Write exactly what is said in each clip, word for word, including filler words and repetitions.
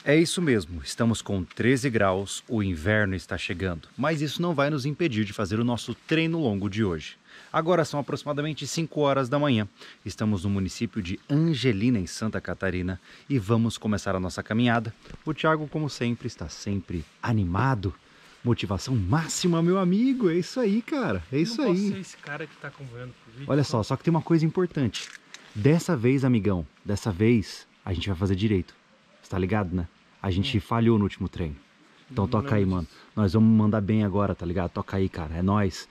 É isso mesmo, estamos com treze graus, o inverno está chegando, mas isso não vai nos impedir de fazer o nosso treino longo de hoje. Agora são aproximadamente cinco horas da manhã, estamos no município de Angelina, em Santa Catarina, e vamos começar a nossa caminhada. O Thiago, como sempre, está sempre animado, motivação máxima, meu amigo, é isso aí, cara, é isso aí. Não posso ser esse cara que tá acompanhando o vídeo. Olha só, só que tem uma coisa importante, dessa vez, amigão, dessa vez a gente vai fazer direito. Tá ligado, né? A gente hum. falhou no último treino. Então não toca aí, mano. Disso. Nós vamos mandar bem agora, tá ligado? Toca aí, cara. É nóis.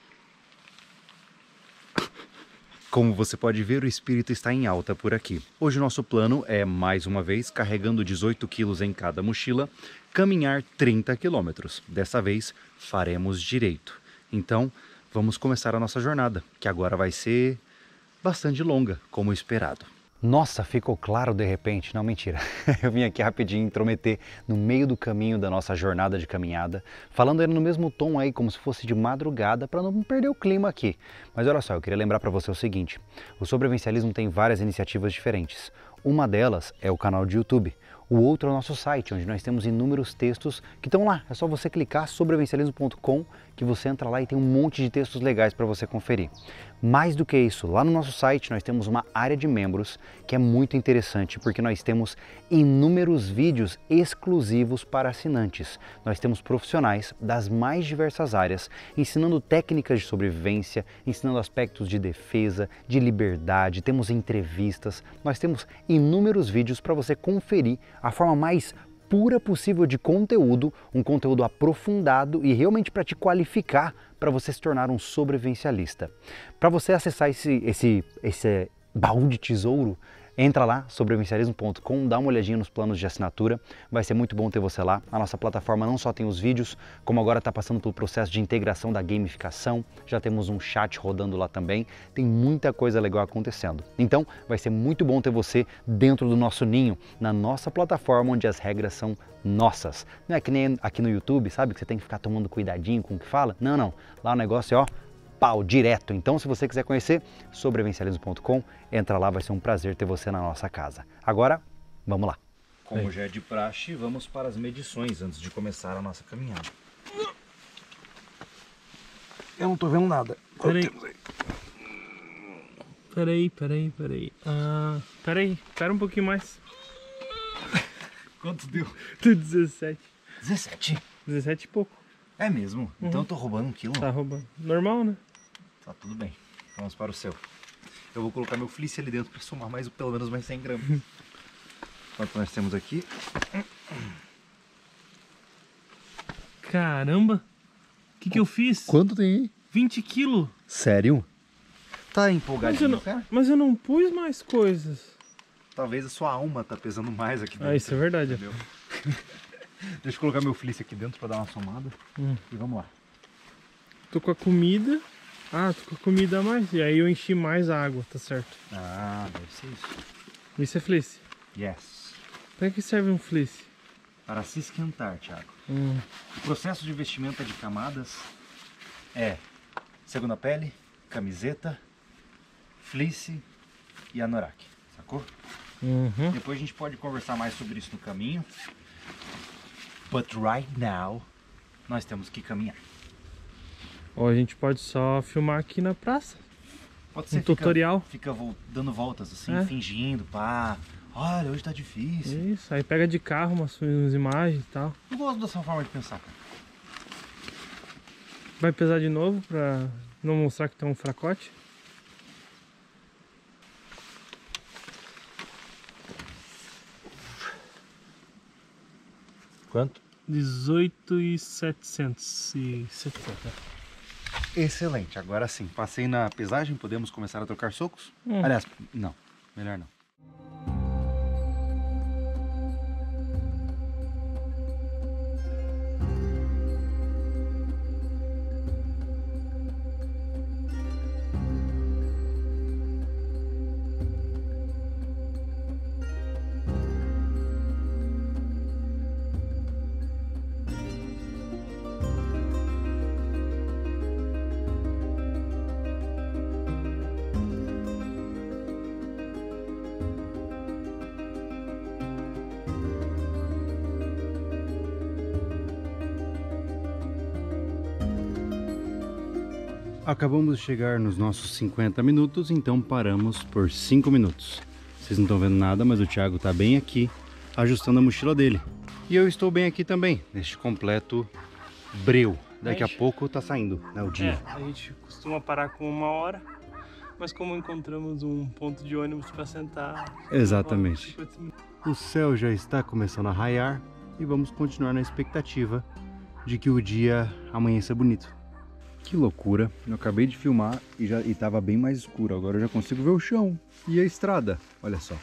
Como você pode ver, o espírito está em alta por aqui. Hoje o nosso plano é, mais uma vez, carregando dezoito quilos em cada mochila, caminhar trinta quilômetros. Dessa vez, faremos direito. Então, vamos começar a nossa jornada, que agora vai ser bastante longa, como esperado. Nossa, ficou claro de repente. Não, mentira. Eu vim aqui rapidinho intrometer no meio do caminho da nossa jornada de caminhada, falando ele no mesmo tom aí, como se fosse de madrugada, para não perder o clima aqui. Mas olha só, eu queria lembrar para você o seguinte, o Sobrevivencialismo tem várias iniciativas diferentes. Uma delas é o canal de YouTube. O outro é o nosso site, onde nós temos inúmeros textos que estão lá. É só você clicar sobrevivencialismo ponto com que você entra lá e tem um monte de textos legais para você conferir. Mais do que isso, lá no nosso site nós temos uma área de membros que é muito interessante, porque nós temos inúmeros vídeos exclusivos para assinantes. Nós temos profissionais das mais diversas áreas, ensinando técnicas de sobrevivência, ensinando aspectos de defesa, de liberdade, temos entrevistas, nós temos inúmeros vídeos para você conferir a forma mais pura possível de conteúdo, um conteúdo aprofundado e realmente para te qualificar para você se tornar um sobrevivencialista. Para você acessar esse, esse, esse baú de tesouro, entra lá, sobrevivencialismo ponto com, dá uma olhadinha nos planos de assinatura, vai ser muito bom ter você lá. A nossa plataforma não só tem os vídeos, como agora está passando pelo processo de integração da gamificação, já temos um chat rodando lá também, tem muita coisa legal acontecendo. Então vai ser muito bom ter você dentro do nosso ninho, na nossa plataforma onde as regras são nossas. Não é que nem aqui no YouTube, sabe, que você tem que ficar tomando cuidadinho com o que fala? Não, não, lá o negócio é ó, pau, direto. Então, se você quiser conhecer, sobrevivencialismo ponto com, entra lá, vai ser um prazer ter você na nossa casa. Agora, vamos lá. Como já é de praxe, vamos para as medições antes de começar a nossa caminhada. Eu não tô vendo nada. Peraí. Peraí, peraí, peraí. Ah, peraí, espera um pouquinho mais. Quanto deu? dezessete. dezessete? dezessete e pouco. É mesmo? Uhum. Então eu tô roubando um quilo? Tá roubando. Normal, né? Tá tudo bem. Vamos para o seu. Eu vou colocar meu fleece ali dentro para somar mais, pelo menos mais cem gramas. Quanto nós temos aqui? Caramba! O que que eu fiz? Quanto tem aí? vinte quilos. Sério? Tá empolgadinho, mas eu, cara? não, mas eu não pus mais coisas. Talvez a sua alma tá pesando mais aqui dentro. Ah, isso é verdade. Entendeu? Deixa eu colocar meu fleece aqui dentro para dar uma somada. Hum. E vamos lá. Tô com a comida. Ah, tô com a comida a mais. E aí eu enchi mais a água, tá certo. Ah, deve ser isso. Isso é fleece? Yes. Para que serve um fleece? Para se esquentar, Thiago. Hum. O processo de vestimenta de camadas é segunda pele, camiseta, fleece e anorak. Sacou? Uhum. Depois a gente pode conversar mais sobre isso no caminho. But right now, nós temos que caminhar. Ou a gente pode só filmar aqui na praça. Pode ser um fica, tutorial. Fica dando voltas assim, é. fingindo, pá. Olha, hoje tá difícil. Isso, aí pega de carro umas, umas imagens e tal. Eu gosto dessa forma de pensar, cara. Vai pesar de novo pra não mostrar que tem um fracote? Quanto? dezoito mil e setecentos e setenta. Excelente, agora sim. Passei na pesagem, podemos começar a trocar socos? Hum. Aliás, não, melhor não. Acabamos de chegar nos nossos cinquenta minutos, então paramos por cinco minutos. Vocês não estão vendo nada, mas o Thiago está bem aqui, ajustando a mochila dele. E eu estou bem aqui também, neste completo breu. Daqui a, gente... a pouco tá saindo, né, o dia. É, a gente costuma parar com uma hora, mas como encontramos um ponto de ônibus para sentar... Exatamente. O céu já está começando a raiar e vamos continuar na expectativa de que o dia amanheça bonito. Que loucura, eu acabei de filmar e já estava bem mais escuro, agora eu já consigo ver o chão e a estrada, olha só.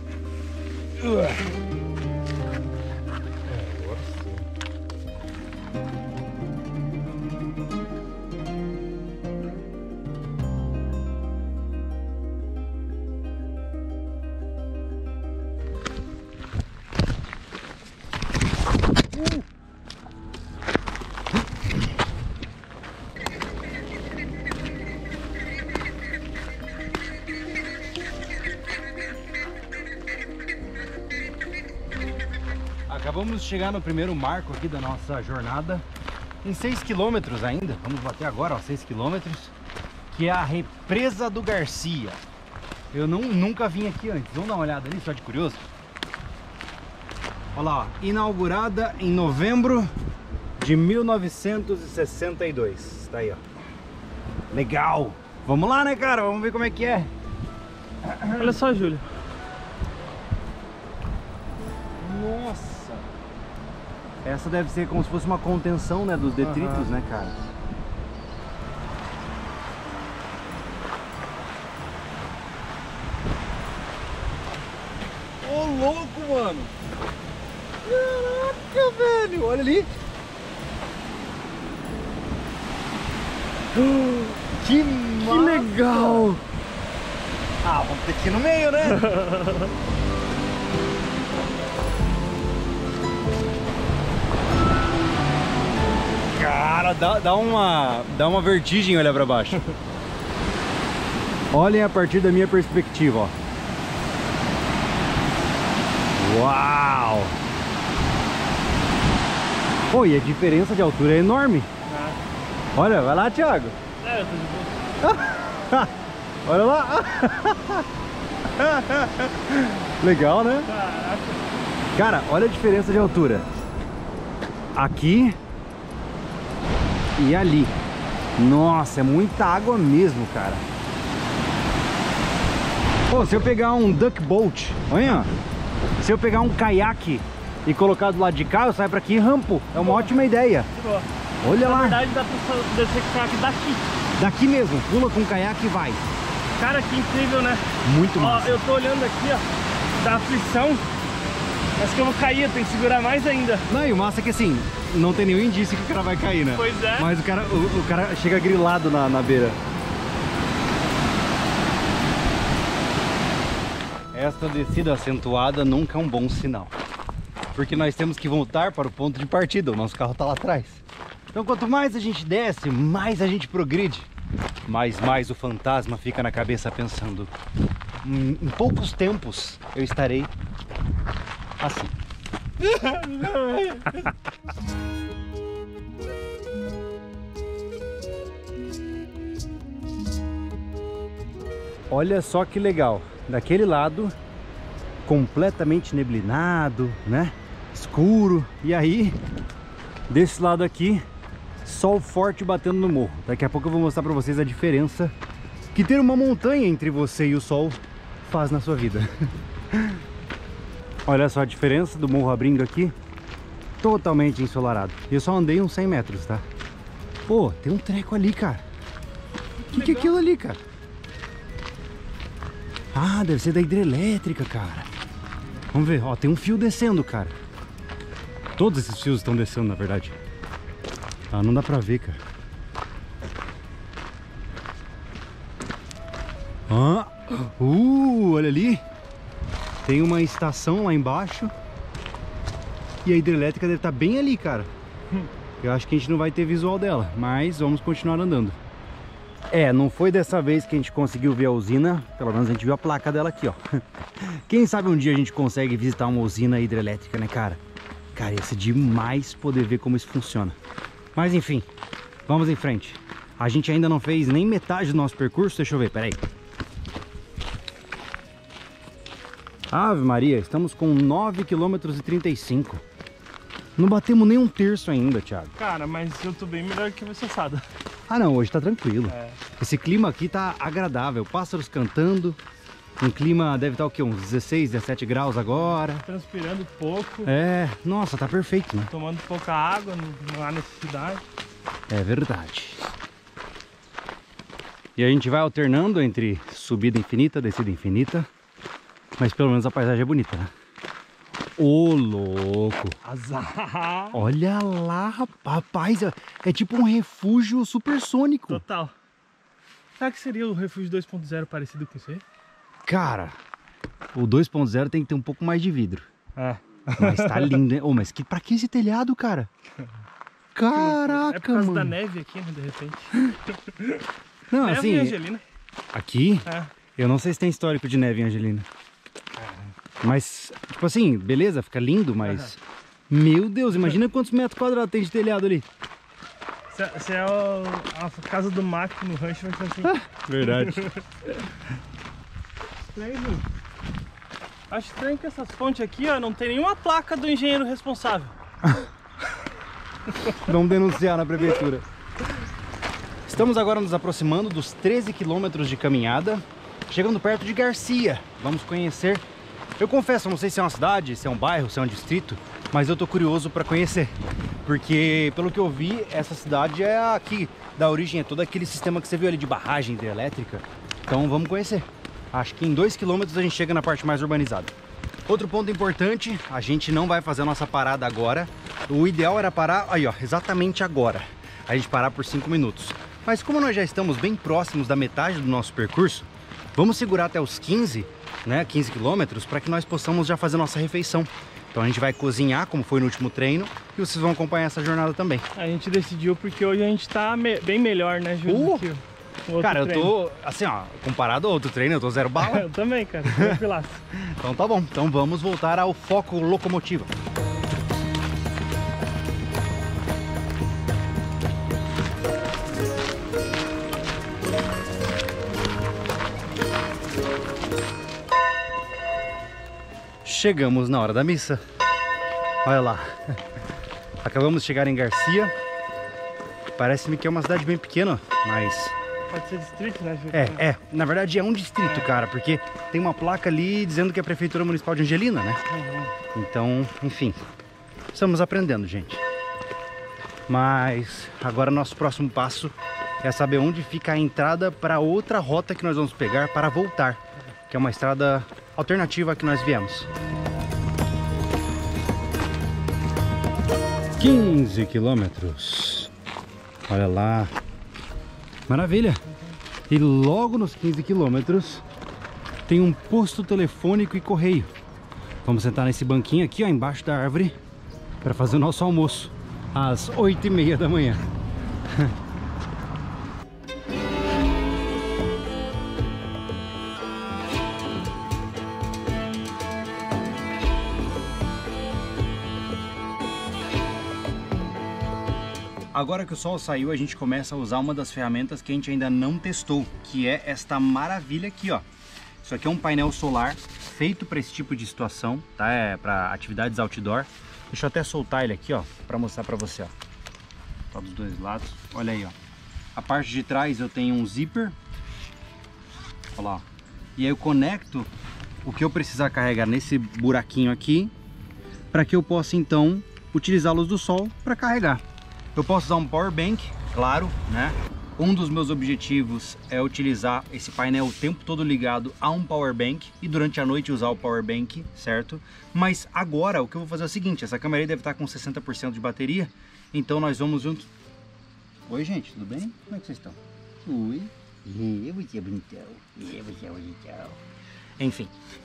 Acabamos de chegar no primeiro marco aqui da nossa jornada, em seis quilômetros ainda, vamos bater agora, ó, seis quilômetros, que é a Represa do Garcia. Eu não, nunca vim aqui antes, vamos dar uma olhada ali, só de curioso. Olha lá, ó, inaugurada em novembro de mil novecentos e sessenta e dois, tá aí, ó. Legal! Vamos lá, né, cara? Vamos ver como é que é. Olha só, Júlio. Nossa! Essa deve ser como se fosse uma contenção, né, dos detritos, uhum. né, cara? Ô, louco, mano! Caraca, velho! Olha ali! Que massa! Que legal! Ah, vamos ter que ir no meio, né? Cara, dá, dá, uma, dá uma vertigem olhar pra baixo. Olhem a partir da minha perspectiva, ó. Uau! Pô, e a diferença de altura é enorme. Ah. Olha, vai lá, Thiago. É, eu tô de boa. Olha lá. Legal, né? Caraca. Cara, olha a diferença de altura. Aqui e ali. Nossa, é muita água mesmo, cara. Pô, se eu pegar um duck boat, olha, se eu pegar um caiaque e colocar do lado de cá, eu saio pra aqui e rampo. É uma ótima ideia. Olha lá. Na verdade, dá pra descer com o caiaque daqui. Daqui mesmo, pula com o caiaque e vai. Cara, que incrível, né? Muito massa. Ó, eu tô olhando aqui, ó, da aflição. Mas que eu vou cair, eu tenho que segurar mais ainda. Não, e o massa é que assim, não tem nenhum indício que o cara vai cair, né? Pois é. Mas o cara, o, o cara chega grilado na, na beira. Esta descida acentuada nunca é um bom sinal. Porque nós temos que voltar para o ponto de partida, o nosso carro tá lá atrás. Então quanto mais a gente desce, mais a gente progride. Mas mais o fantasma fica na cabeça pensando, em, em poucos tempos eu estarei assim. Olha só que legal, daquele lado completamente neblinado, né? Escuro. E aí, desse lado aqui, sol forte batendo no morro. Daqui a pouco eu vou mostrar pra vocês a diferença que ter uma montanha entre você e o sol faz na sua vida. Olha só a diferença do morro abrindo aqui, totalmente ensolarado. E eu só andei uns cem metros, tá? Pô, tem um treco ali, cara. O que, que é aquilo ali, cara? Ah, deve ser da hidrelétrica, cara. Vamos ver, ó, tem um fio descendo, cara. Todos esses fios estão descendo, na verdade. Ah, não dá pra ver, cara. Ah, uh, olha ali. Tem uma estação lá embaixo. E a hidrelétrica deve estar bem ali, cara. Eu acho que a gente não vai ter visual dela, mas vamos continuar andando. É, não foi dessa vez que a gente conseguiu ver a usina. Pelo menos a gente viu a placa dela aqui, ó. Quem sabe um dia a gente consegue visitar uma usina hidrelétrica, né, cara? Cara, ia ser demais poder ver como isso funciona. Mas enfim, vamos em frente. A gente ainda não fez nem metade do nosso percurso. Deixa eu ver, peraí. Ave Maria, estamos com nove quilômetros e trinta e cinco. Não batemos nem um terço ainda, Thiago. Cara, mas eu tô bem melhor que você, Sada. Ah não, hoje tá tranquilo. É. Esse clima aqui tá agradável. Pássaros cantando. Um clima deve estar o quê? Uns dezesseis, dezessete graus agora. Transpirando pouco. É, nossa, tá perfeito, né? Tomando pouca água, não há necessidade. É verdade. E a gente vai alternando entre subida infinita, descida infinita. Mas pelo menos a paisagem é bonita, né? Ô, louco! Azar! Olha lá, rapaz! É, é tipo um refúgio supersônico. Total. Será que seria o refúgio dois ponto zero parecido com isso aí? Cara, o dois ponto zero tem que ter um pouco mais de vidro. É. Mas tá lindo, hein? Oh, mas que, pra que esse telhado, cara? Caraca, É por causa mano. da neve aqui, né, de repente. Não, Neve assim, em Angelina. aqui, É. eu não sei se tem histórico de neve em Angelina. Mas, tipo assim, beleza, fica lindo, mas... Meu Deus, imagina quantos metros quadrados tem de telhado ali. Se, se é o, a casa do Mac no rancho, vai ser assim. Verdade. Estranho. Acho estranho que essas fontes aqui, ó, não tem nenhuma placa do engenheiro responsável. Vamos denunciar na prefeitura. Estamos agora nos aproximando dos treze quilômetros de caminhada, chegando perto de Garcia. Vamos conhecer. Eu confesso, não sei se é uma cidade, se é um bairro, se é um distrito, mas eu tô curioso para conhecer. Porque, pelo que eu vi, essa cidade é aqui, da origem, é todo aquele sistema que você viu ali de barragem hidrelétrica. Então vamos conhecer. Acho que em dois quilômetros a gente chega na parte mais urbanizada. Outro ponto importante, a gente não vai fazer a nossa parada agora. O ideal era parar, aí ó, exatamente agora. A gente parar por cinco minutos. Mas como nós já estamos bem próximos da metade do nosso percurso, vamos segurar até os quinze, né, quinze quilômetros, para que nós possamos já fazer nossa refeição. Então a gente vai cozinhar, como foi no último treino, e vocês vão acompanhar essa jornada também. A gente decidiu porque hoje a gente tá me bem melhor, né, Júlio? Uh! do que o outro Cara, eu treino. tô, assim ó, comparado ao outro treino, eu tô zero bala. Eu também, cara, tranquilaço. Então tá bom, então vamos voltar ao foco locomotiva. Chegamos na hora da missa. Olha lá. Acabamos de chegar em Garcia. Parece-me que é uma cidade bem pequena, mas... Pode ser distrito, né, Júlio? É, é. Na verdade é um distrito, cara, porque tem uma placa ali dizendo que é a Prefeitura Municipal de Angelina, né? Uhum. Então, enfim. Estamos aprendendo, gente. Mas agora nosso próximo passo é saber onde fica a entrada para outra rota que nós vamos pegar para voltar, que é uma estrada alternativa que nós viemos. quinze quilômetros. Olha lá. Maravilha. E logo nos quinze quilômetros tem um posto telefônico e correio. Vamos sentar nesse banquinho aqui, ó, embaixo da árvore, para fazer o nosso almoço às oito e meia da manhã. Agora que o sol saiu, a gente começa a usar uma das ferramentas que a gente ainda não testou, que é esta maravilha aqui, ó. Isso aqui é um painel solar feito para esse tipo de situação, tá? É para atividades outdoor. Deixa eu até soltar ele aqui, ó, para mostrar para você, ó. Tá dos dois lados. Olha aí, ó. A parte de trás eu tenho um zíper. Olha lá, ó. E aí eu conecto o que eu precisar carregar nesse buraquinho aqui, para que eu possa então utilizar a luz do sol para carregar. Eu posso usar um power bank, claro, né? Um dos meus objetivos é utilizar esse painel o tempo todo ligado a um power bank e durante a noite usar o power bank, certo? Mas agora o que eu vou fazer é o seguinte, essa câmera aí deve estar com sessenta por cento de bateria, então nós vamos juntos. Oi, gente, tudo bem? Como é que vocês estão? Oi, eu você é bonitão, eu você é bonitão. Enfim.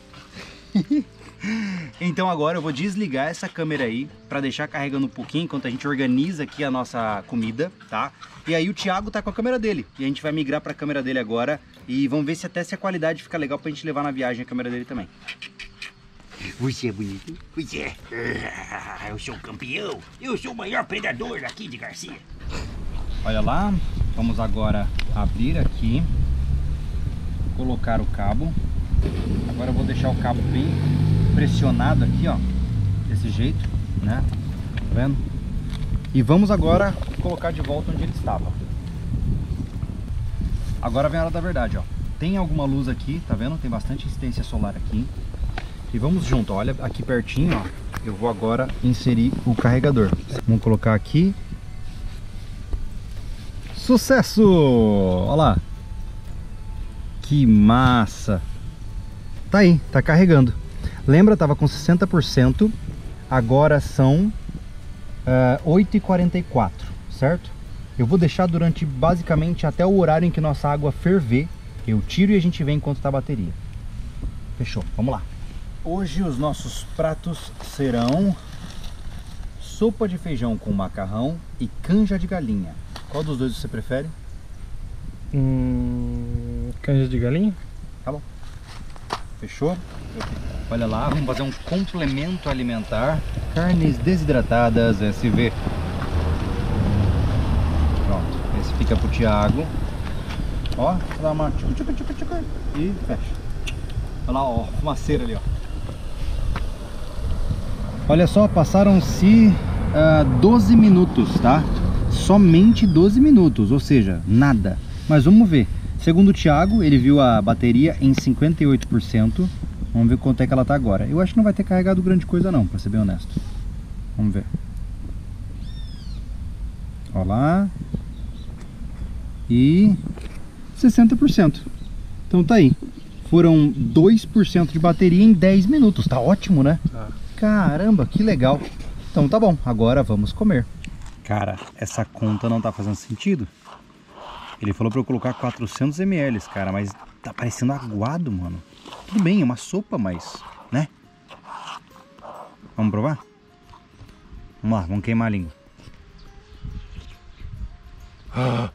Então agora eu vou desligar essa câmera aí para deixar carregando um pouquinho enquanto a gente organiza aqui a nossa comida, tá? E aí o Thiago tá com a câmera dele e a gente vai migrar para a câmera dele agora e vamos ver se até se a qualidade fica legal pra gente levar na viagem a câmera dele também. Você é bonito? Você é. Eu sou o campeão. Eu sou o maior predador aqui de Garcia. Olha lá, Vamos agora abrir aqui, colocar o cabo. Agora eu vou deixar o cabo bem pressionado aqui, ó, desse jeito, né? Tá vendo? E vamos agora colocar de volta onde ele estava. Agora vem a hora da verdade, ó. Tem alguma luz aqui, tá vendo? Tem bastante incidência solar aqui. E vamos junto, ó. Olha aqui pertinho, ó. Eu vou agora inserir o carregador. Vamos colocar aqui. Sucesso! Olha lá. Que massa! Tá aí, tá carregando. Lembra, tava com sessenta por cento. Agora são uh, oito e quarenta e quatro, certo? Eu vou deixar durante basicamente até o horário em que nossa água ferver. Eu tiro e a gente vê enquanto tá a bateria. Fechou, vamos lá. Hoje os nossos pratos serão sopa de feijão com macarrão e canja de galinha. Qual dos dois você prefere? Hum, canja de galinha? Tá bom. Fechou? Olha lá, vamos fazer um complemento alimentar. Carnes desidratadas, S V. Pronto, esse fica pro Thiago. Ó, dá uma tchucu, tchucu, tchucu, tchucu, e fecha. Olha lá, ó, fumaceira ali, ó. Olha só, passaram-se uh, doze minutos, tá? Somente doze minutos, ou seja, nada. Mas vamos ver. Segundo o Thiago, ele viu a bateria em cinquenta e oito por cento. Vamos ver quanto é que ela tá agora. Eu acho que não vai ter carregado grande coisa não, pra ser bem honesto. Vamos ver. Olha lá. E sessenta por cento. Então tá aí. Foram dois por cento de bateria em dez minutos. Tá ótimo, né? Tá. Caramba, que legal. Então tá bom, agora vamos comer. Cara, essa conta não tá fazendo sentido. Ele falou pra eu colocar quatrocentos mililitros, cara, mas tá parecendo aguado, mano. Tudo bem, é uma sopa, mas, né? Vamos provar? Vamos lá, vamos queimar a língua. Ah.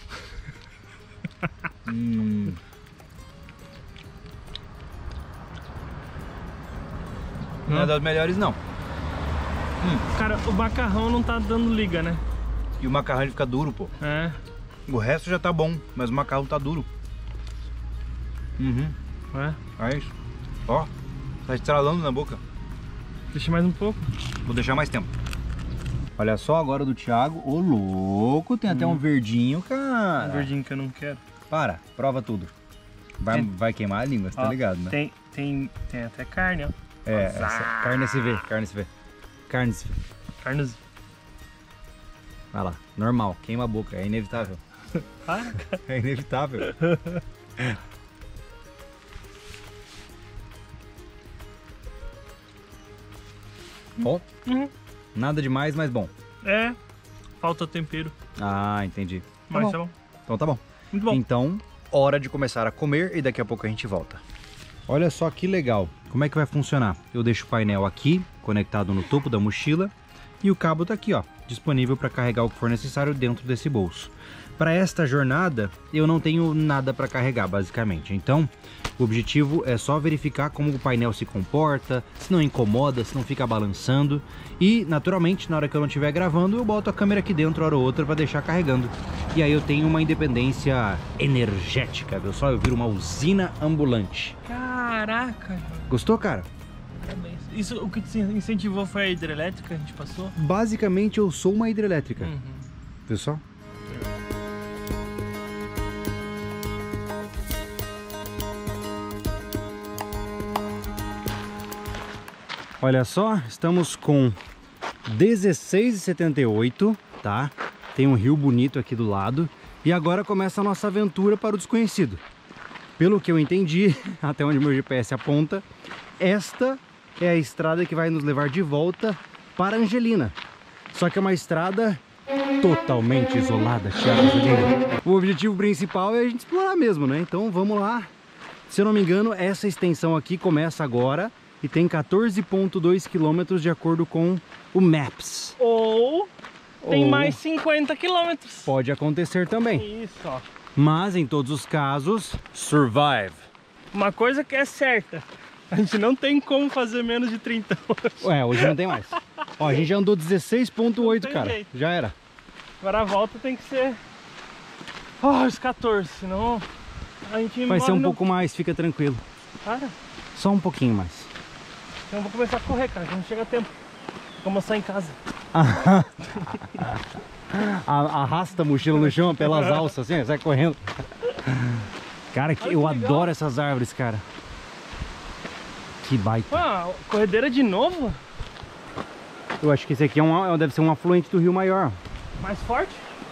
hum. Não é das melhores, não. Hum. Cara, o macarrão não tá dando liga, né? E o macarrão ele fica duro, pô. É. O resto já tá bom, mas o macarrão tá duro. Uhum. É. É isso. Ó, tá estralando na boca. Deixa mais um pouco. Vou deixar mais tempo. Olha só agora do Thiago. Ô, louco, tem até hum. um verdinho, cara. Um verdinho que eu não quero. Para, prova tudo. Vai, tem... vai queimar a língua, você ó, tá ligado, né? Tem, tem, tem até carne, ó. É, essa, carne S V, carne S V. Carne S V. Carne. Vai lá, normal, queima a boca, é inevitável. Para, cara. É inevitável. Bom? Uhum. Nada demais, mas bom. É, falta tempero. Ah, entendi. Mas Tá tá bom. bom. Então tá bom. Muito bom. Então, hora de começar a comer e daqui a pouco a gente volta. Olha só que legal. Como é que vai funcionar? Eu deixo o painel aqui, conectado no topo da mochila, e o cabo tá aqui, ó, disponível para carregar o que for necessário dentro desse bolso. Para esta jornada, eu não tenho nada para carregar, basicamente. Então, o objetivo é só verificar como o painel se comporta, se não incomoda, se não fica balançando. E, naturalmente, na hora que eu não estiver gravando, eu boto a câmera aqui dentro, hora ou outra, para deixar carregando. E aí eu tenho uma independência energética, viu só? Eu viro uma usina ambulante. Caraca. Gostou, cara? Parabéns. Isso, o que te incentivou foi a hidrelétrica que a gente passou? Basicamente, eu sou uma hidrelétrica. Uhum. Viu só? Olha só, estamos com dezesseis e setenta e oito, tá? Tem um rio bonito aqui do lado. E agora começa a nossa aventura para o desconhecido. Pelo que eu entendi, até onde meu G P S aponta, esta é a estrada que vai nos levar de volta para Angelina. Só que é uma estrada totalmente isolada, Thiago. O objetivo principal é a gente explorar mesmo, né? Então vamos lá. Se eu não me engano, essa extensão aqui começa agora e tem quatorze vírgula dois quilômetros de acordo com o Maps. Ou tem Ou... mais cinquenta quilômetros. Pode acontecer também. Isso, ó. Mas em todos os casos, survive. Uma coisa que é certa, a gente não tem como fazer menos de trinta hoje. Ué, hoje não tem mais. Ó, a gente já andou dezesseis vírgula oito, cara. jeito. Já era. Agora a volta tem que ser Ah, os quatorze, senão a gente Vai ser morre um no- pouco mais, fica tranquilo. Cara, Só um pouquinho mais. então eu vou começar a correr, cara, que não chega a tempo. Vou almoçar em casa. A- Arrasta a mochila no chão pelas alças, assim, sai correndo. Cara, que, Olha eu que legal. adoro essas árvores, cara. Que baita. Ah, corredeira de novo? Eu acho que esse aqui é um, deve ser um afluente do Rio Maior. Mais forte?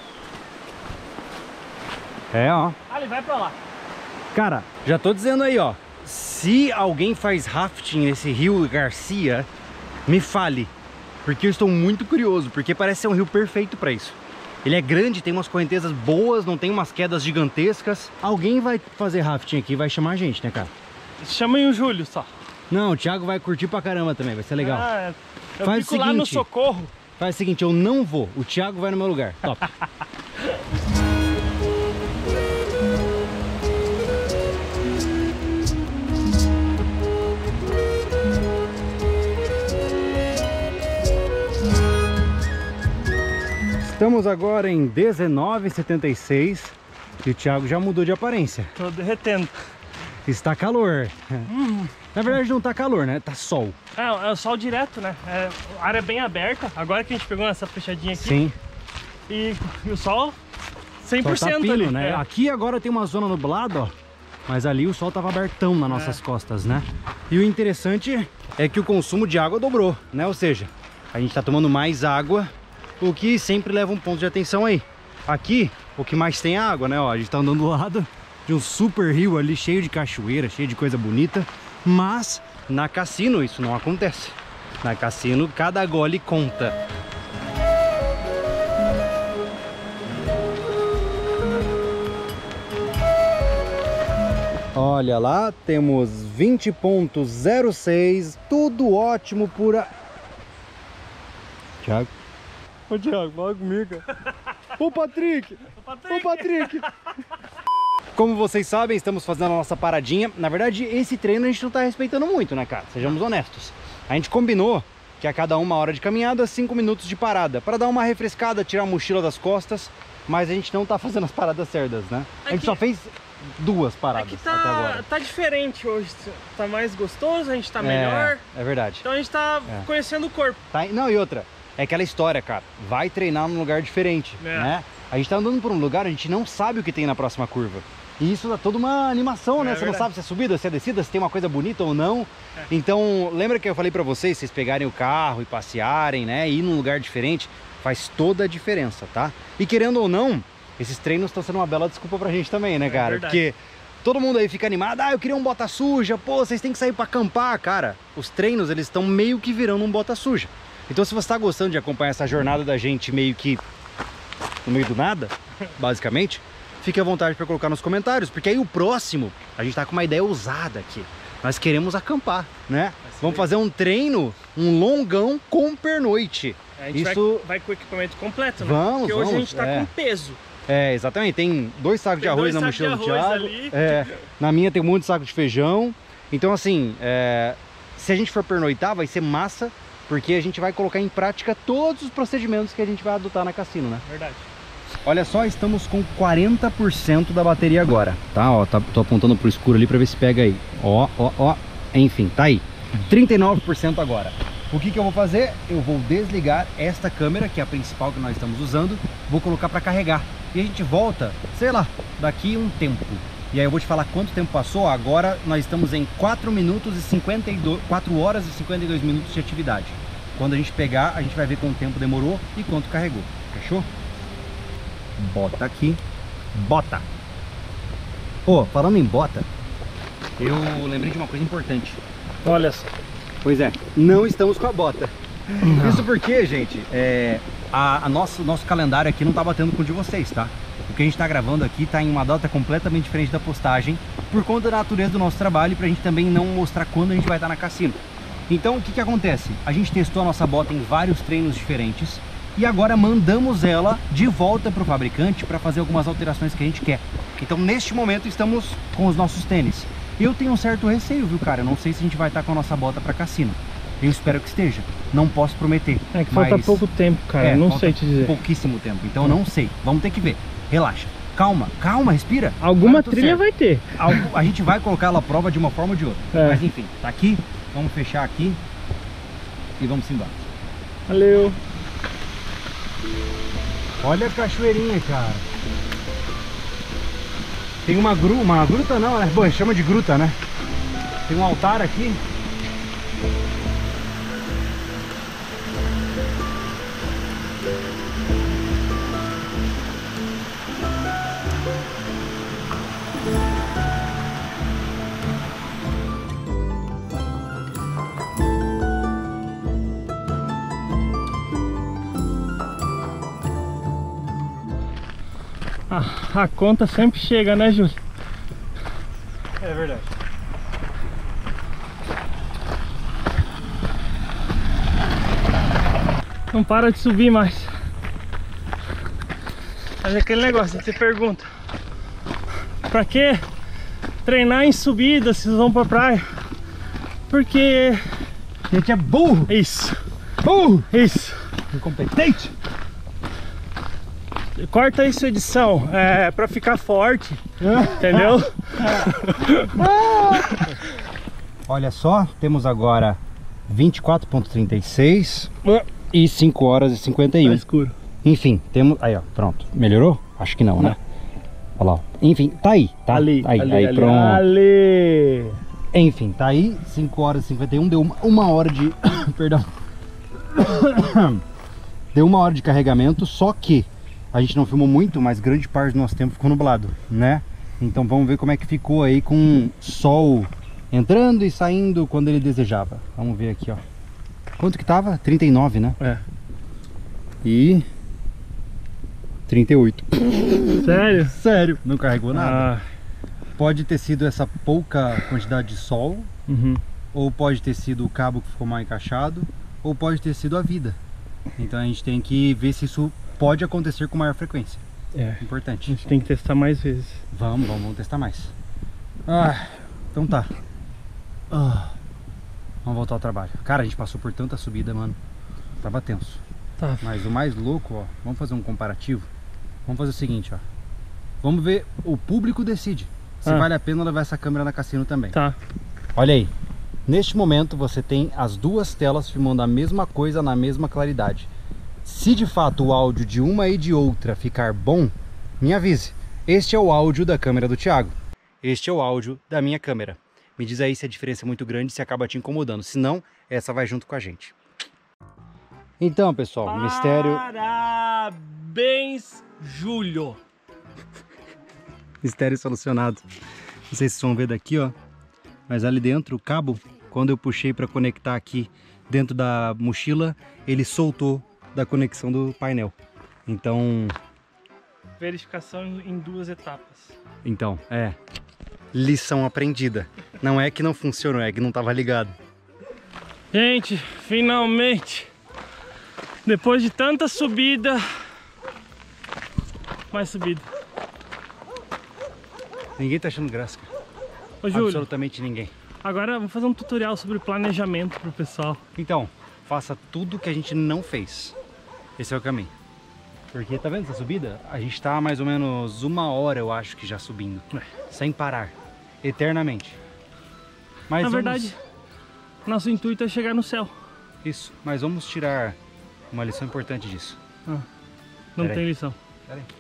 É, ó. Ah, ele vai pra lá. Cara, já tô dizendo aí, ó. Se alguém faz rafting nesse rio Garcia, me fale. Porque eu estou muito curioso, porque parece ser um rio perfeito pra isso. Ele é grande, tem umas correntezas boas, não tem umas quedas gigantescas. Alguém vai fazer rafting aqui, vai chamar a gente, né, cara? Chamem o Júlio só. Não, o Thiago vai curtir pra caramba também, vai ser legal. Ah, eu Faz fico o lá no seguinte. Socorro. Faz o seguinte, eu não vou, o Thiago vai no meu lugar. Top. Estamos agora em dezenove e setenta e seis e o Thiago já mudou de aparência. Tô derretendo. Está calor. Na verdade não tá calor, né? Tá sol. É, é o sol direto, né? É, a área é bem aberta. Agora que a gente pegou essa fechadinha aqui. Sim. E, e o sol cem por Sol cento tá pino, ali. né? É. Aqui agora tem uma zona nublada, ó. Mas ali o sol tava abertão nas nossas costas, né? E o interessante é que o consumo de água dobrou, né? Ou seja, a gente tá tomando mais água, o que sempre leva um ponto de atenção aí. Aqui, o que mais tem é água, né? Ó, a gente tá andando do lado de um super rio ali, cheio de cachoeira, cheio de coisa bonita. Mas na Cassino isso não acontece. Na Cassino, cada gole conta. Olha lá, temos vinte ponto zero seis, tudo ótimo por a... Thiago? Ô, Thiago, fala comigo. Ô Patrick! Ô, Patrick! Ô Patrick! Como vocês sabem, estamos fazendo a nossa paradinha. Na verdade, esse treino a gente não tá respeitando muito, né, cara? Sejamos honestos. A gente combinou que a cada uma hora de caminhada, cinco minutos de parada, para dar uma refrescada, tirar a mochila das costas, mas a gente não tá fazendo as paradas certas, né? A gente Aqui- só fez duas É paradas que até tá, agora. tá diferente hoje. Tá mais gostoso, a gente tá melhor. É, é verdade. Então a gente tá É. conhecendo o corpo. Tá, não, e outra, é aquela história, cara, vai treinar num lugar diferente, É. né? A gente tá andando por um lugar, a gente não sabe o que tem na próxima curva. E isso dá toda uma animação, né? É Você verdade. não sabe se é subida, se é descida, se tem uma coisa bonita ou não. É. Então, lembra que eu falei pra vocês, vocês pegarem o carro e passearem, né? E ir num lugar diferente, faz toda a diferença, tá? E querendo ou não, esses treinos estão sendo uma bela desculpa pra gente também, né, É cara? verdade. Porque todo mundo aí fica animado, ah, eu queria um bota suja, pô, vocês têm que sair pra acampar, cara. Os treinos, eles estão meio que virando um bota suja. Então, se você tá gostando de acompanhar essa jornada da gente meio que no meio do nada, basicamente, fique à vontade para colocar nos comentários, porque aí o próximo, a gente tá com uma ideia ousada aqui. Nós queremos acampar, né? Vamos fazer um treino, um longão com pernoite. A gente Isso... vai, vai com o equipamento completo, né? Vamos, Porque hoje vamos, a gente tá é. com peso. É, exatamente. Tem dois sacos de Tem arroz dois na sacos de mochila do arroz Thiago. ali. É, na minha tem um monte de saco de feijão. Então, assim, é, se a gente for pernoitar, vai ser massa, porque a gente vai colocar em prática todos os procedimentos que a gente vai adotar na Cassino, né? Verdade. Olha só, estamos com quarenta por cento da bateria agora, tá? Ó, tá, tô apontando pro escuro ali pra ver se pega aí. Ó, ó, ó. Enfim, tá aí. trinta e nove por cento agora. O que que eu vou fazer? Eu vou desligar esta câmera, que é a principal que nós estamos usando, vou colocar para carregar. E a gente volta, sei lá, daqui um tempo. E aí eu vou te falar quanto tempo passou. Agora nós estamos em quatro minutos e cinquenta e dois, quatro horas e cinquenta e dois minutos de atividade. Quando a gente pegar, a gente vai ver quanto tempo demorou e quanto carregou. Fechou? Bota aqui. Bota! Pô, falando em bota, eu lembrei de uma coisa importante. Olha só. Pois é, não estamos com a bota. Não. Isso porque, gente, é, a, a nosso, nosso calendário aqui não tá batendo com o de vocês, tá? O que a gente tá gravando aqui tá em uma data completamente diferente da postagem, por conta da natureza do nosso trabalho e pra gente também não mostrar quando a gente vai estar na Cassino. Então, o que que acontece? A gente testou a nossa bota em vários treinos diferentes e agora mandamos ela de volta pro fabricante para fazer algumas alterações que a gente quer. Então, neste momento, estamos com os nossos tênis. Eu tenho um certo receio, viu, cara? Eu não sei se a gente vai estar com a nossa bota pra Cassino. Eu espero que esteja. Não posso prometer. É que mas... falta pouco tempo, cara. É, não falta sei te dizer. pouquíssimo tempo. Então, não sei. Vamos ter que ver. Relaxa. Calma, calma, respira. Alguma Ah, tô trilha certo. vai ter. Algo- a gente vai colocar ela à prova de uma forma ou de outra. É. Mas enfim, tá aqui. Vamos fechar aqui e vamos embora. Valeu. Olha a cachoeirinha, cara. Tem uma gruta, uma gruta não, né? Bom, chama de gruta, né? Tem um altar aqui. A, a conta sempre chega, né, Júlio? É verdade. Não para de subir mais. Mas é aquele negócio, você pergunta: pra que treinar em subida se vocês vão pra praia? Porque... A gente é burro! Isso, Burro! isso. Incompetente! Corta isso, edição, é pra ficar forte, entendeu? Olha só, temos agora vinte e quatro ponto trinta e seis e cinco horas e cinquenta e um. Tá escuro. Enfim, temos... Aí, ó, pronto. Melhorou? Acho que não, né? Olha lá, ó. Enfim, tá aí, tá? Ali, aí, ali, aí, ali, pronto. ali. Enfim, tá aí, cinco horas e cinquenta e um, deu uma, uma hora de... Perdão. Deu uma hora de carregamento, só que a gente não filmou muito, mas grande parte do nosso tempo ficou nublado, né? Então vamos ver como é que ficou aí com sol entrando e saindo quando ele desejava. Vamos ver aqui, ó. Quanto que tava? trinta e nove, né? É. E... trinta e oito. Sério? Sério? Não carregou nada? Ah, Pode ter sido essa pouca quantidade de sol, uhum. ou pode ter sido o cabo que ficou mal encaixado, ou pode ter sido a vida. Então a gente tem que ver se isso pode acontecer com maior frequência. É, a Importante. gente tem que testar mais vezes. Vamos, vamos, vamos testar mais. Ah, então tá. Ah, vamos voltar ao trabalho. Cara, a gente passou por tanta subida, mano. Tava tenso. Tá. Mas o mais louco, ó, vamos fazer um comparativo. Vamos fazer o seguinte, ó. Vamos ver, o público decide se Ah. vale a pena levar essa câmera na Cassino também. Tá. Olha aí. Neste momento você tem as duas telas filmando a mesma coisa na mesma claridade. Se de fato o áudio de uma e de outra ficar bom, me avise. Este é o áudio da câmera do Thiago. Este é o áudio da minha câmera. Me diz aí se a diferença é muito grande, se acaba te incomodando. Se não, essa vai junto com a gente. Então, pessoal, mistério... Parabéns, Júlio. Mistério solucionado. Não sei se vocês vão ver daqui, ó. Mas ali dentro, o cabo, quando eu puxei para conectar aqui dentro da mochila, ele soltou da conexão do painel. Então, Verificação em duas etapas. então, é. Lição aprendida. Não é que não funcionou, é que não tava ligado. Gente, finalmente, depois de tanta subida, mais subida. Ninguém tá achando graça, cara. Ô Júlio, Absolutamente ninguém. agora vamos fazer um tutorial sobre planejamento pro pessoal. Então, faça tudo que a gente não fez. Esse é o caminho. Porque, tá vendo essa subida? A gente tá mais ou menos uma hora, eu acho, que já subindo. É. Sem parar. Eternamente. Mas Na vamos- verdade, nosso intuito é chegar no céu. Isso, mas vamos tirar uma lição importante disso. Não Pera tem aí. lição. Pera aí.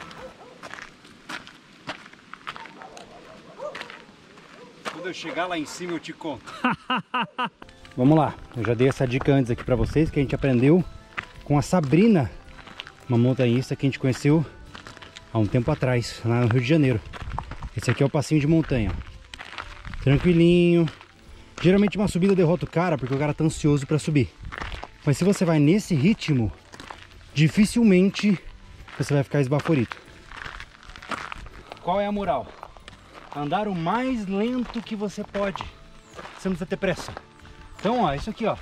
Quando eu chegar lá em cima eu te conto. Vamos lá, eu já dei essa dica antes aqui pra vocês, que a gente aprendeu com a Sabrina, uma montanhista que a gente conheceu há um tempo atrás, lá no Rio de Janeiro. Esse aqui é o passinho de montanha. Tranquilinho. Geralmente uma subida derrota o cara porque o cara tá ansioso pra subir. Mas se você vai nesse ritmo, dificilmente você vai ficar esbaforido. Qual é a moral? Andar o mais lento que você pode. Você não precisa ter pressa. Então, ó, isso aqui, ó.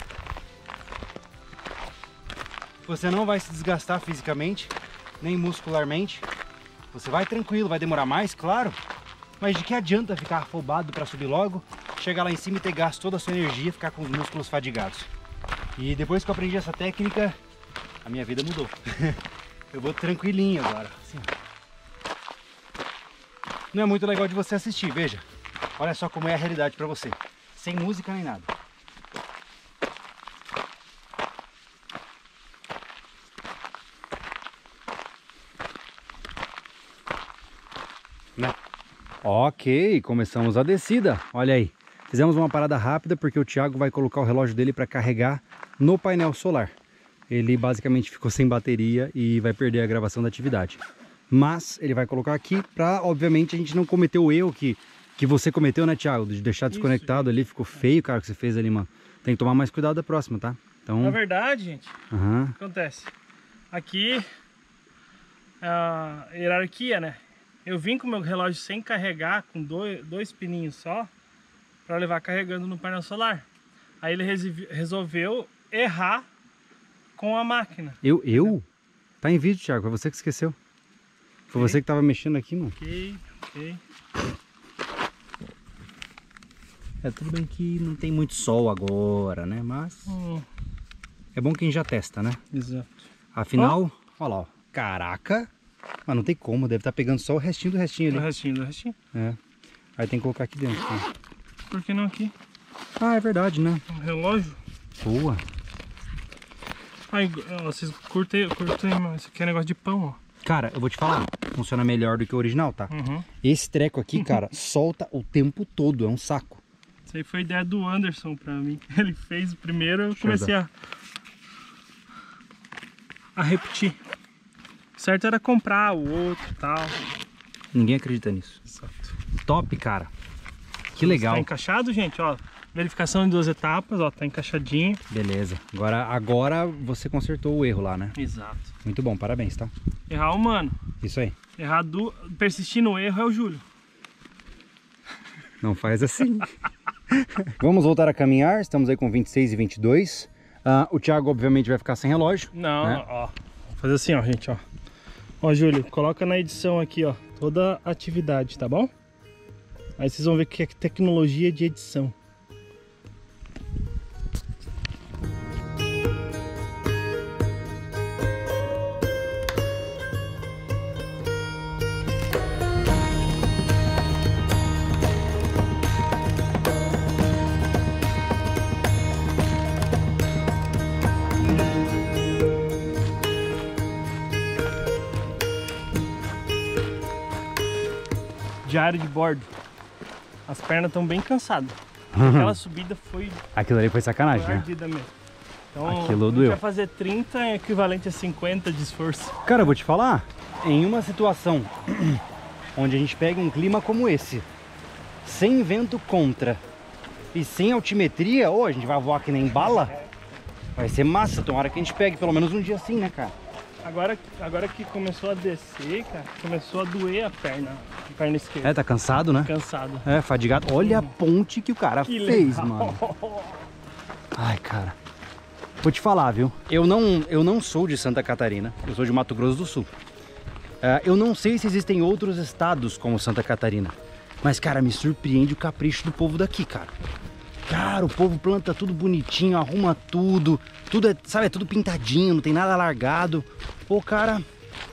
Você não vai se desgastar fisicamente, nem muscularmente. Você vai tranquilo, vai demorar mais, claro. Mas de que adianta ficar afobado para subir logo, chegar lá em cima e ter gasto toda a sua energia e ficar com os músculos fadigados. E depois que eu aprendi essa técnica, a minha vida mudou. Eu vou tranquilinho agora, assim, ó. não é muito legal de você assistir, veja. Olha só como é a realidade pra você. Sem música nem nada. Né? Ok, começamos a descida. Olha aí. Fizemos uma parada rápida porque o Thiago vai colocar o relógio dele para carregar no painel solar. Ele basicamente ficou sem bateria e vai perder a gravação da atividade. Mas ele vai colocar aqui para, obviamente, a gente não cometer o erro que, que você cometeu, né, Thiago? De deixar desconectado ali, ficou feio, cara, o que você fez ali, mano. Tem que tomar mais cuidado da próxima, tá? Então... Na verdade, gente, uhum. o que acontece? Aqui, a hierarquia, né? Eu vim com o meu relógio sem carregar, com dois, dois pininhos só, para levar carregando no painel solar. Aí ele resolveu errar com a máquina. Eu? Eu? Tá em vídeo, Thiago, foi você que esqueceu. Foi okay. Você que tava mexendo aqui, mano. Ok, ok. É, tudo bem que não tem muito sol agora, né? Mas hum. é bom quem já testa, né? Exato. Afinal, oh. olha lá, ó. Caraca. Mas não tem como, deve estar pegando só o restinho do restinho ali. O restinho do restinho? É. Aí tem que colocar aqui dentro. Né? Por que não aqui? Ah, é verdade, né? Um relógio? Boa. Ai, vocês curtem, curtem, isso aqui é negócio de pão, ó. Cara, eu vou te falar, funciona melhor do que o original, tá? Uhum. Esse treco aqui, cara, solta o tempo todo, é um saco. Isso aí foi ideia do Anderson pra mim. Ele fez o primeiro, eu comecei a, a repetir. O certo era comprar o outro e tal. Ninguém acredita nisso. Exato. Top, cara. Que legal. Tá encaixado, gente, ó. Verificação em duas etapas, ó, tá encaixadinho. Beleza. Agora, agora você consertou o erro lá, né? Exato. Muito bom, parabéns, tá? Errar humano. Isso aí. Errar do... persistir no erro é o Júlio. Não faz assim. Vamos voltar a caminhar, estamos aí com vinte e seis e vinte e dois. Uh, o Thiago obviamente vai ficar sem relógio. Não, né? Ó. Vou fazer assim, ó, gente, ó. Ó, Júlio, coloca na edição aqui, ó, toda a atividade, tá bom? Aí vocês vão ver que é tecnologia de edição. Diário de bordo. As pernas estão bem cansadas. Aquela subida foi... Aquilo ali foi sacanagem, foi né? ardida mesmo. Então, aquilo a gente doeu. vai fazer trinta é equivalente a cinquenta de esforço. Cara, eu vou te falar, em uma situação onde a gente pega um clima como esse, sem vento contra e sem altimetria, ou a gente vai voar que nem bala, vai ser massa. Tomara que a gente pegue pelo menos um dia assim, né, cara? Agora, agora que começou a descer, cara, começou a doer a perna, a perna esquerda. É, tá cansado, né? Cansado. É, fadigado. Olha a ponte que o cara que fez, legal. mano. Ai, cara. Vou te falar, viu? Eu não, eu não sou de Santa Catarina, eu sou de Mato Grosso do Sul. Uh, eu não sei se existem outros estados como Santa Catarina, mas, cara, me surpreende o capricho do povo daqui, cara. Cara, o povo planta tudo bonitinho, arruma tudo, tudo é, sabe, é tudo pintadinho, não tem nada largado. Pô, cara,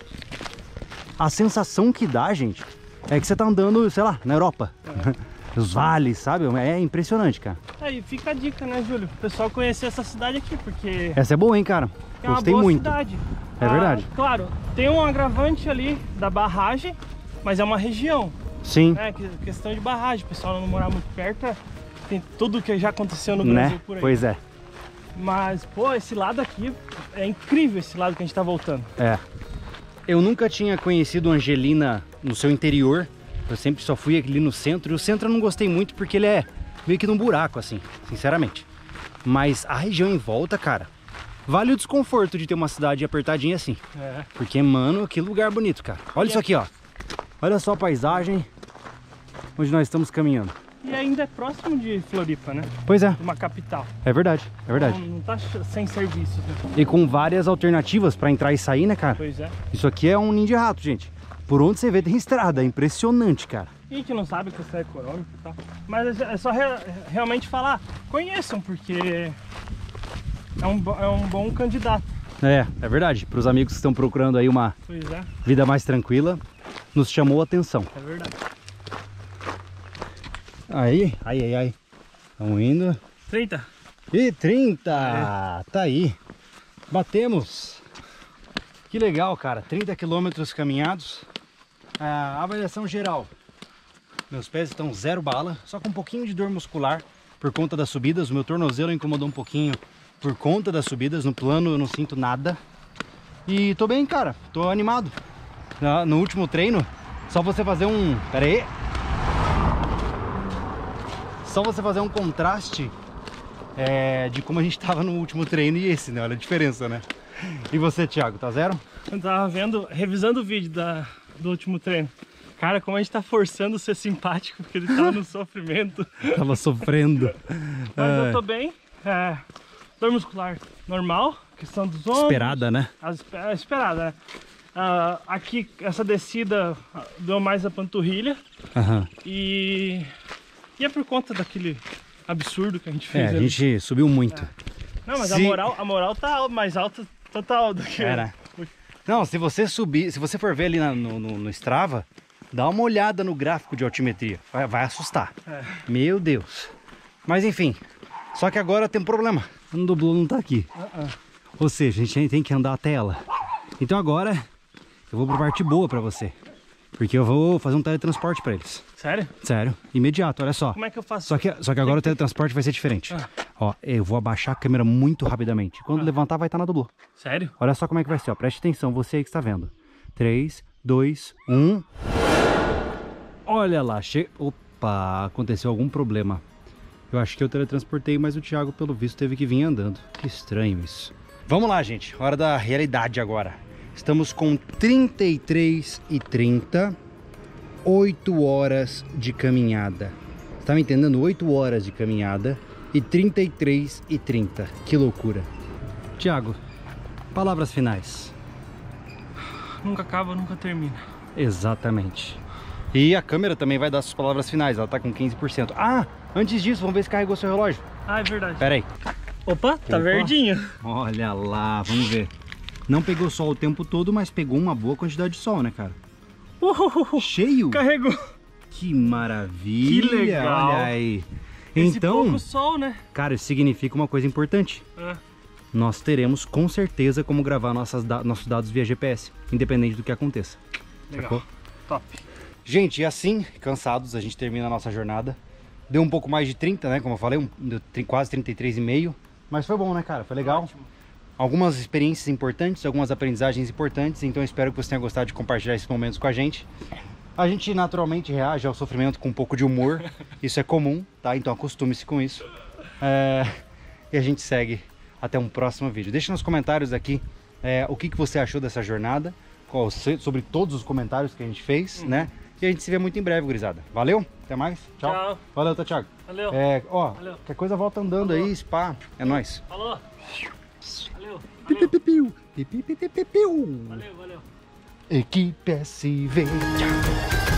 a sensação que dá, gente, é que você tá andando, sei lá, na Europa. É. Os vales, sabe? É impressionante, cara. Aí fica a dica, né, Júlio? O pessoal conhecer essa cidade aqui, porque... Essa é boa, hein, cara? É uma Gostei boa muito. cidade. É ah, verdade. Claro, tem um agravante ali da barragem, mas é uma região. Sim. É, questão de barragem, o pessoal não morar muito perto, tem tudo que já aconteceu no Brasil, né? Por aí. Pois é. Mas, pô, esse lado aqui, é incrível esse lado que a gente tá voltando. É. Eu nunca tinha conhecido Angelina no seu interior. Eu sempre só fui ali no centro. E o centro eu não gostei muito porque ele é meio que num buraco, assim, sinceramente. Mas a região em volta, cara, vale o desconforto de ter uma cidade apertadinha assim. É. Porque, mano, que lugar bonito, cara. Olha e isso aqui, ó. Olha só a paisagem onde nós estamos caminhando. E ainda é próximo de Floripa, né? Pois é. Uma capital. É verdade, é verdade. Não, não tá sem serviços, né? E com várias alternativas pra entrar e sair, né, cara? Pois é. Isso aqui é um ninho de rato, gente. Por onde você vê tem estrada, é impressionante, cara. E a gente não sabe que isso é econômico e tal. Mas é só re realmente falar, conheçam, porque é um, é um bom candidato. É, é verdade. Para os amigos que estão procurando aí uma pois é. vida mais tranquila, nos chamou a atenção. É verdade. Aí, aí, aí, aí. Estamos indo. trinta. E trinta! É. Tá aí. Batemos. Que legal, cara. trinta quilômetros caminhados. A avaliação geral. Meus pés estão zero bala, só com um pouquinho de dor muscular por conta das subidas. O meu tornozelo incomodou um pouquinho por conta das subidas. No plano eu não sinto nada. E tô bem, cara. Tô animado. No último treino, só você fazer um... Pera aí. Só você fazer um contraste é, de como a gente tava no último treino e esse, né? Olha a diferença, né? E você, Thiago, tá zero? Eu tava vendo, revisando o vídeo da, do último treino. Cara, como a gente tá forçando ser simpático, porque ele tava no sofrimento. Tava sofrendo. Mas é... eu tô bem. É, dor muscular normal, questão dos ombros. Esperada, né? As, é, esperada, né? Uh, aqui, essa descida deu mais a panturrilha. Uhum. E... E é por conta daquele absurdo que a gente fez. É, a ali. gente subiu muito. É. Não, mas Se... a, moral, a moral tá mais alta total do que... Era. Não, se você subir, se você for ver ali na, no, no, no Strava, dá uma olhada no gráfico de altimetria. Vai, vai assustar. É. Meu Deus. Mas enfim, só que agora tem um problema. O dublô não tá aqui. Uh -uh. Ou seja, a gente tem que andar até ela. Então agora eu vou pra parte boa pra você. Porque eu vou fazer um teletransporte pra eles. Sério? Sério, imediato, olha só. Como é que eu faço? Só que, só que agora o teletransporte vai ser diferente. Ah. Ó, eu vou abaixar a câmera muito rapidamente. Quando ah. levantar vai estar na dublô. Sério? Olha só como é que vai ser, ó. Preste atenção, você aí que está vendo. três, dois, um. Olha lá, che... Opa, aconteceu algum problema. Eu acho que eu teletransportei, mas o Thiago, pelo visto, teve que vir andando. Que estranho isso. Vamos lá, gente. Hora da realidade agora. Estamos com trinta e três e trinta, oito horas de caminhada. Tá me entendendo? oito horas de caminhada e trinta e três e trinta. Que loucura. Thiago, palavras finais. Nunca acaba, nunca termina. Exatamente. E a câmera também vai dar suas palavras finais. Ela tá com quinze por cento. Ah, antes disso, vamos ver se carregou seu relógio. Ah, é verdade. Pera aí. Opa, tá Opa. verdinho. Olha lá, vamos ver. Não pegou sol o tempo todo, mas pegou uma boa quantidade de sol, né, cara? Uhul, cheio? Carregou. Que maravilha. Que legal. Olha aí. Esse então, pouco sol, né? Cara, isso significa uma coisa importante. É. Nós teremos com certeza como gravar nossas da nossos dados via G P S, independente do que aconteça. Legal. Sacou? Top. Gente, e assim, cansados, a gente termina a nossa jornada. Deu um pouco mais de trinta, né? Como eu falei, um, deu quase trinta e três e meio. Mas foi bom, né, cara? Foi legal. Ótimo. Algumas experiências importantes, algumas aprendizagens importantes, então eu espero que você tenha gostado de compartilhar esses momentos com a gente. A gente naturalmente reage ao sofrimento com um pouco de humor, isso é comum, tá? Então acostume-se com isso. É... E a gente segue até um próximo vídeo. Deixa nos comentários aqui é, o que, que você achou dessa jornada, qual, sobre todos os comentários que a gente fez, uhum. né? E a gente se vê muito em breve, gurizada. Valeu, até mais, tchau. Tchau. Valeu, tá, Thiago? Valeu. É, ó, Valeu. qualquer coisa volta andando Falou. aí, spa, é nóis. Falou. Valeu. Pipipipiu, pipipipipiu. Valeu, valeu. Equipe S V. Tchau.